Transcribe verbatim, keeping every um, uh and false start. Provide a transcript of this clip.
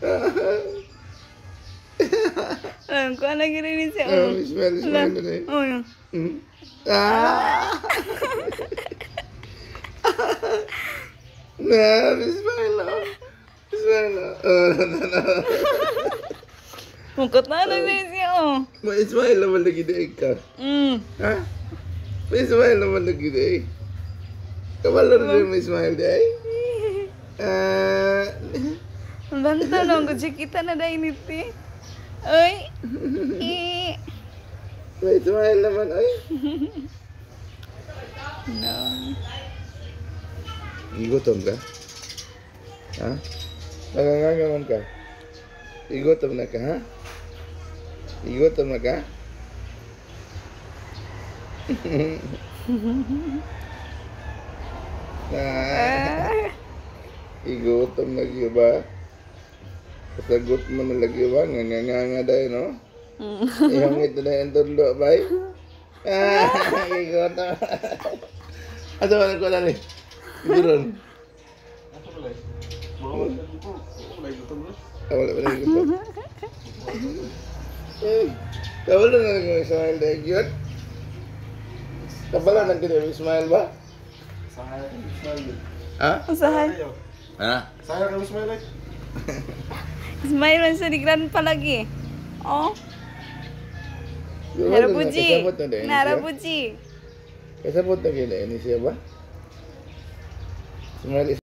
Alam ko, ano gini siya. Oh, smile, smile na rin. Oh, yun. Hmm? Ah! Na, smile na. Smile na. Oh, no, no, no. Mukot na ano gini siya, oh. May smile naman lagi na ka. Mm. Ha? May smile naman lagi na eh. Kabalo rin may smile na eh. Ah... Banta no, kung kita na dahil niti. Ay. Eh. May smile naman ay. No. Igutom ka? Ha? Nangangangaman ka? Igutom na ka, ha? Igutom na ka? Ah, igutom na ka ba? Kasagot mo na lagi ba? Nganganga dahil, no? Ihangit na yung tulo, ba? Ah, igutom. Asa ba ko lang eh? Igutom. Wala ba na igutom? Kabalo na lang yung smile dahil yun? Kabalo na lang yung smile ba? Ha? Usahay. Ha? Saya kamu smile like. Smile man sa digran pa lagi. Oh. Kasabot Narabuji. na dahil siya? Narabuji. Kasabot na kaya dahil siya ba? Smile